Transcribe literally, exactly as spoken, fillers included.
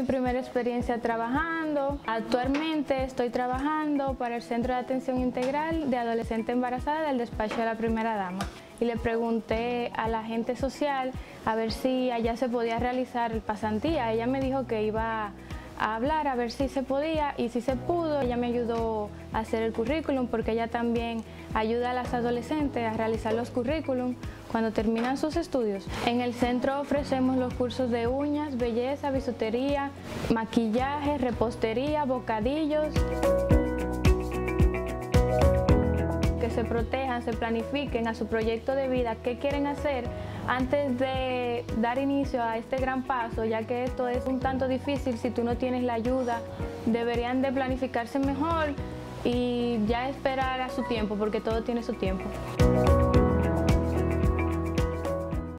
mi primera experiencia trabajando. Actualmente estoy trabajando para el Centro de Atención Integral de Adolescente Embarazada del despacho de la primera dama. Y le pregunté a la agente social a ver si allá se podía realizar el pasantía. Ella me dijo que iba a hablar a ver si se podía y si se pudo. Ella me ayudó a hacer el currículum porque ella también ayuda a las adolescentes a realizar los currículum cuando terminan sus estudios. En el centro ofrecemos los cursos de uñas, belleza, bisutería, maquillaje, repostería, bocadillos. Que se protejan, se planifiquen a su proyecto de vida, qué quieren hacer antes de dar inicio a este gran paso, ya que esto es un tanto difícil si tú no tienes la ayuda. Deberían de planificarse mejor y ya esperar a su tiempo, porque todo tiene su tiempo.